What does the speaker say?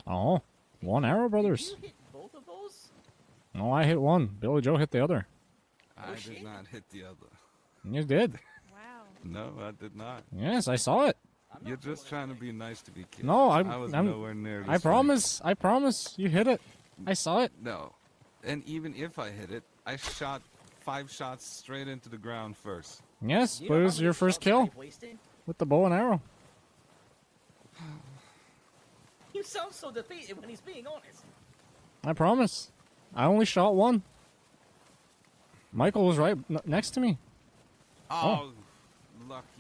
Oh, one arrow, brothers. Did you hit both of those? No, I hit one. Billy Joe hit the other. I did not hit the other. You did. Wow. No, I did not. Yes, I saw it. You're just trying to be nice to be killed. No, I was nowhere near. I promise. I promise. You hit it. I saw it. No, and even if I hit it, I shot 5 shots straight into the ground first. Yes, but it was your first kill with the bow and arrow. You sound so defeated when he's being honest. I promise. I only shot one. Michael was right next to me. Oh, lucky